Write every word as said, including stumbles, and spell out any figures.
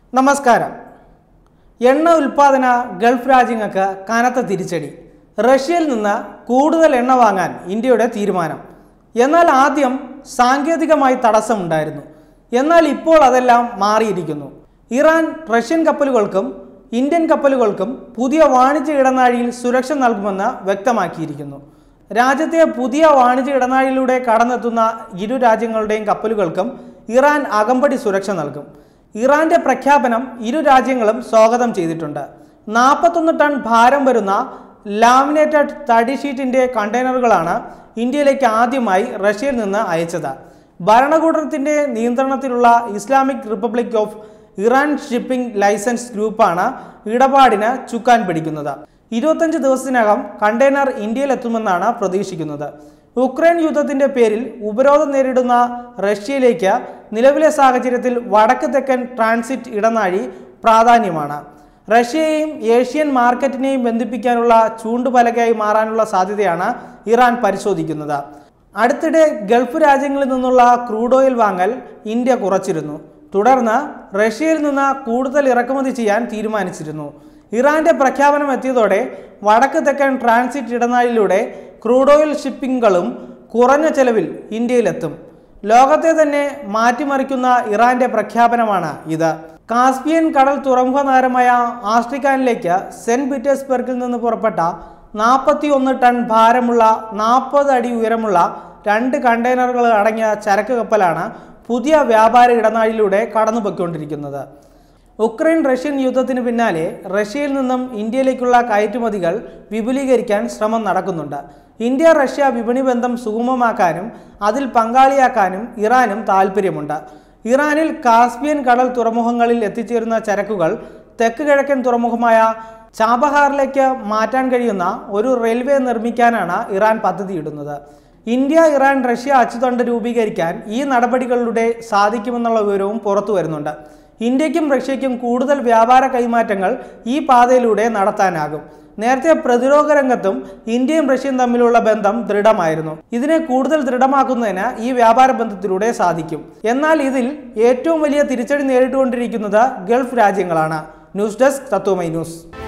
നമസ്കാരം. എണ്ണ ഉൽപ്പാദന ഗൾഫ് രാജ്യങ്ങൾക്ക് കനത്ത തിരിച്ചടി. റഷ്യയിൽ നിന്ന് കൂടുതൽ എണ്ണ വാങ്ങാൻ ഇന്ത്യയുടെ തീരുമാനം. എന്നാൽ ആദ്യം സാങ്കേതികമായി തടസ്സമുണ്ടായിരുന്നു. എന്നാൽ ഇപ്പോൾ അതെല്ലാം മാറിയിരിക്കുന്നു. ഇറാൻ റഷ്യൻ കപ്പലുകൾക്കും ഇന്ത്യൻ കപ്പലുകൾക്കും പുതിയ വാണിജ്യ ഇടനാഴിയിൽ സുരക്ഷ നൽകുമെന്ന് വ്യക്തമാക്കിയിരിക്കുന്നു. രാജ്യത്തെ പുതിയ വാണിജ്യ ഇടനാഴിയിലൂടെ കടന്നെത്തുന്ന ഇരു രാജ്യങ്ങളുടെയും കപ്പലുകൾക്കും ഇറാൻ അകമ്പടി സുരക്ഷ നൽകും. ഇറാന്റെ പ്രഖ്യാപനം ഇരു രാജ്യങ്ങളും സ്വാഗതം ചെയ്തിട്ടുണ്ട്. നാൽപ്പത്തൊന്ന് ടൺ ഭാരം വരുന്ന ലാമിനേറ്റഡ് തടി ഷീറ്റിന്റെ കണ്ടെയ്നറുകളാണ് ഇന്ത്യയിലേക്ക് ആദ്യമായി റഷ്യയിൽ നിന്ന് അയച്ചത്. ഭരണകൂടത്തിന്റെ നിയന്ത്രണത്തിലുള്ള Islamic Republic of Iran shipping licence ഗ്രൂപ്പാണ് ഇടപാടിന് ചുക്കാൻ പിടിക്കുന്നത്. ഇരുപത്തഞ്ച് ദിവസത്തിനകം കണ്ടെയ്നർ ഇന്ത്യയിലെത്തുമെന്നാണ് പ്രതീക്ഷിക്കുന്നത്. ഉക്രൈൻ യുദ്ധത്തിന്റെ പേരിൽ ഉപരോധം നേരിടുന്ന റഷ്യയിലേക്ക് നിലവിലെ സാഹചര്യത്തിൽ വടക്ക് തെക്കൻ ട്രാൻസിറ്റ് ഇടനാഴി പ്രാധാന്യമാണ്. റഷ്യയെയും ഏഷ്യൻ മാർക്കറ്റിനെയും ബന്ധിപ്പിക്കാനുള്ള ചൂണ്ടുപലകയായി മാറാനുള്ള സാധ്യതയാണ് ഇറാൻ പരിശോധിക്കുന്നത്. അടുത്തിടെ ഗൾഫ് രാജ്യങ്ങളിൽ നിന്നുള്ള ക്രൂഡ് ഓയിൽ വാങ്ങൽ ഇന്ത്യ കുറച്ചിരുന്നു. തുടർന്ന് റഷ്യയിൽ നിന്ന് കൂടുതൽ ഇറക്കുമതി ചെയ്യാൻ തീരുമാനിച്ചിരുന്നു. ഇറാന്റെ പ്രഖ്യാപനം എത്തിയതോടെ വടക്ക് തെക്കൻ ട്രാൻസിറ്റ് ഇടനാഴിയിലൂടെ ക്രൂഡ് ഓയിൽ ഷിപ്പിങ്ങുകളും കുറഞ്ഞ ചെലവിൽ ഇന്ത്യയിലെത്തും. ലോകത്തെ തന്നെ മാറ്റിമറിക്കുന്ന ഇറാന്റെ പ്രഖ്യാപനമാണ് ഇത്. കാസ്പിയൻ കടൽ തുറമുഖ നഗരമായ ആസ്ട്രിഖാനിലേക്ക് സെന്റ് പീറ്റേഴ്സ്ബർഗിൽ നിന്ന് പുറപ്പെട്ട നാൽപ്പത്തി ഒന്ന് ടൺ ഭാരമുള്ള നാൽപ്പത് അടി ഉയരമുള്ള രണ്ട് കണ്ടെയ്നറുകൾ അടങ്ങിയ ചരക്ക് കപ്പലാണ് പുതിയ വ്യാപാര ഇടനാഴിയിലൂടെ കടന്നുപോയിക്കൊണ്ടിരിക്കുന്നത്. ഉക്രൈൻ റഷ്യൻ യുദ്ധത്തിന് പിന്നാലെ റഷ്യയിൽ നിന്നും ഇന്ത്യയിലേക്കുള്ള കയറ്റുമതികൾ വിപുലീകരിക്കാൻ ശ്രമം നടക്കുന്നുണ്ട്. ഇന്ത്യ റഷ്യ വിപണി ബന്ധം സുഗമമാക്കാനും അതിൽ പങ്കാളിയാക്കാനും ഇറാനും താൽപ്പര്യമുണ്ട്. ഇറാനിൽ കാസ്പിയൻ കടൽ തുറമുഖങ്ങളിൽ എത്തിച്ചേരുന്ന ചരക്കുകൾ തെക്ക് കിഴക്കൻ തുറമുഖമായ ചാബഹാറിലേക്ക് മാറ്റാൻ കഴിയുന്ന ഒരു റെയിൽവേ നിർമ്മിക്കാനാണ് ഇറാൻ പദ്ധതിയിടുന്നത്. ഇന്ത്യ ഇറാൻ റഷ്യ അച്ചുതണ്ട് രൂപീകരിക്കാൻ ഈ നടപടികളിലൂടെ സാധിക്കുമെന്നുള്ള വിവരവും പുറത്തു വരുന്നുണ്ട്. ഇന്ത്യക്കും റഷ്യയ്ക്കും കൂടുതൽ വ്യാപാര കൈമാറ്റങ്ങൾ ഈ പാതയിലൂടെ നടത്താനാകും. നേരത്തെ പ്രതിരോധ രംഗത്തും ഇന്ത്യയും റഷ്യയും തമ്മിലുള്ള ബന്ധം ദൃഢമായിരുന്നു. ഇതിനെ കൂടുതൽ ദൃഢമാക്കുന്നതിന് ഈ വ്യാപാര ബന്ധത്തിലൂടെ സാധിക്കും. എന്നാൽ ഇതിൽ ഏറ്റവും വലിയ തിരിച്ചടി നേരിട്ടുകൊണ്ടിരിക്കുന്നത് ഗൾഫ് രാജ്യങ്ങളാണ്. News desk Tatwamayi news.